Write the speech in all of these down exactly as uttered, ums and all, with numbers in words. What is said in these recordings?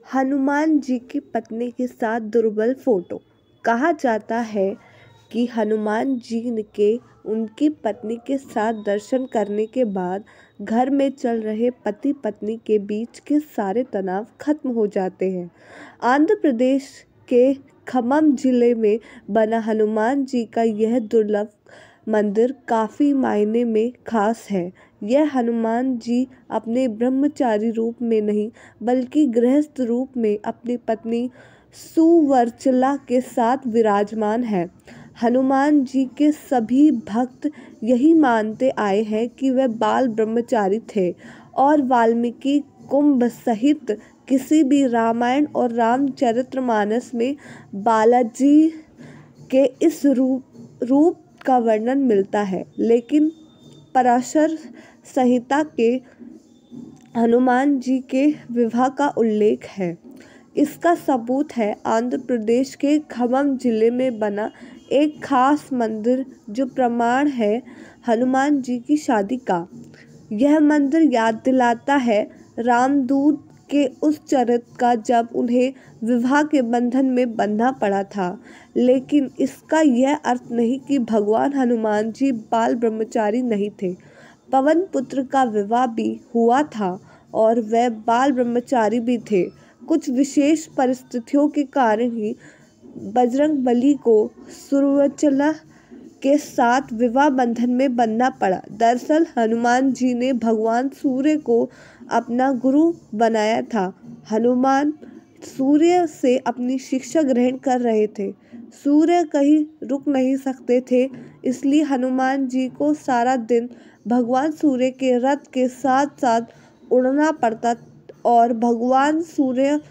हनुमान जी की पत्नी के साथ दुर्बल फोटो। कहा जाता है कि हनुमान जी के उनकी पत्नी के साथ दर्शन करने के बाद घर में चल रहे पति पत्नी के बीच के सारे तनाव खत्म हो जाते हैं। आंध्र प्रदेश के खम्मम जिले में बना हनुमान जी का यह दुर्लभ मंदिर काफ़ी मायने में खास है। यह हनुमान जी अपने ब्रह्मचारी रूप में नहीं बल्कि गृहस्थ रूप में अपनी पत्नी सुवर्चला के साथ विराजमान है। हनुमान जी के सभी भक्त यही मानते आए हैं कि वह बाल ब्रह्मचारी थे और वाल्मीकि कुंभ सहित किसी भी रामायण और रामचरितमानस में बालाजी के इस रूप रूप का वर्णन मिलता है, लेकिन पराशर संहिता के हनुमान जी के विवाह का उल्लेख है। इसका सबूत है आंध्र प्रदेश के खम्मम जिले में बना एक खास मंदिर जो प्रमाण है हनुमान जी की शादी का। यह मंदिर याद दिलाता है रामदूत के उस चरित्र का जब उन्हें विवाह के बंधन में बंधना पड़ा था, लेकिन इसका यह अर्थ नहीं कि भगवान हनुमान जी बाल ब्रह्मचारी नहीं थे। पवन पुत्र का विवाह भी हुआ था और वह बाल ब्रह्मचारी भी थे। कुछ विशेष परिस्थितियों के कारण ही बजरंगबली को सुवर्चला के साथ विवाह बंधन में बंधना पड़ा। दरअसल हनुमान जी ने भगवान सूर्य को अपना गुरु बनाया था। हनुमान सूर्य से अपनी शिक्षा ग्रहण कर रहे थे। सूर्य कहीं रुक नहीं सकते थे, इसलिए हनुमान जी को सारा दिन भगवान सूर्य के रथ के साथ साथ उड़ना पड़ता और भगवान सूर्य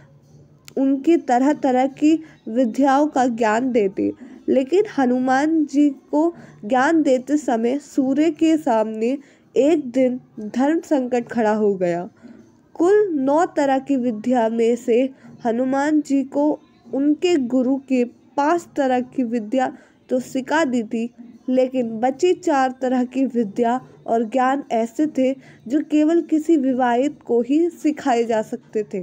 उनकी तरह तरह की विद्याओं का ज्ञान देते। लेकिन हनुमान जी को ज्ञान देते समय सूर्य के सामने एक दिन धर्म संकट खड़ा हो गया। कुल नौ तरह की विद्या में से हनुमान जी को उनके गुरु के पांच तरह की विद्या तो सिखा दी थी, लेकिन बची चार तरह की विद्या और ज्ञान ऐसे थे जो केवल किसी विवाहित को ही सिखाए जा सकते थे।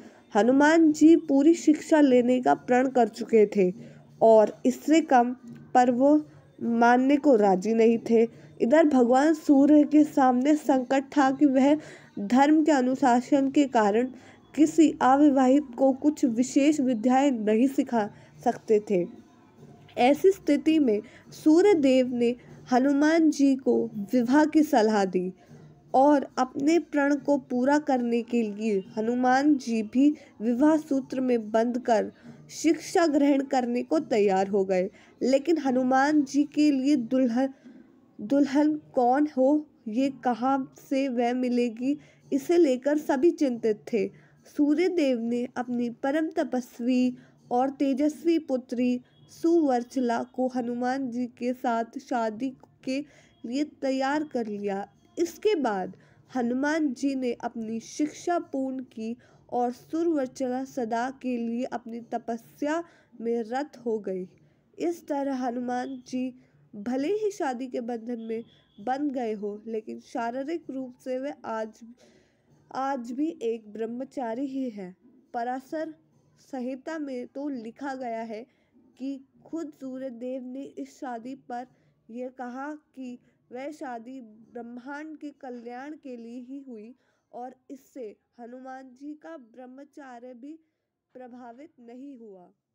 हनुमान जी पूरी शिक्षा लेने का प्रण कर चुके थे और इससे कम पर वो मानने को राजी नहीं थे। इधर भगवान सूर्य के सामने संकट था कि वह धर्म के अनुशासन के कारण किसी अविवाहित को कुछ विशेष विद्याएं नहीं सिखा सकते थे। ऐसी स्थिति में सूर्य देव ने हनुमान जी को विवाह की सलाह दी और अपने प्रण को पूरा करने के लिए हनुमान जी भी विवाह सूत्र में बंधकर शिक्षा ग्रहण करने को तैयार हो गए। लेकिन हनुमान जी के लिए दुल्हन दुल्हन कौन हो, ये कहाँ से वह मिलेगी, इसे लेकर सभी चिंतित थे। सूर्य देव ने अपनी परम तपस्वी और तेजस्वी पुत्री सुवर्चला को हनुमान जी के साथ शादी के लिए तैयार कर लिया। इसके बाद हनुमान जी ने अपनी शिक्षा पूर्ण की और सुवर्चला सदा के लिए अपनी तपस्या में रत हो गई। इस तरह हनुमान जी भले ही शादी के बंधन में बंध गए हो, लेकिन शारीरिक रूप से वे आज आज भी एक ब्रह्मचारी ही है। पराशर संहिता में तो लिखा गया है कि खुद सूर्य देव ने इस शादी पर यह कहा कि वह शादी ब्रह्मांड के कल्याण के लिए ही हुई और इससे हनुमान जी का ब्रह्मचर्य भी प्रभावित नहीं हुआ।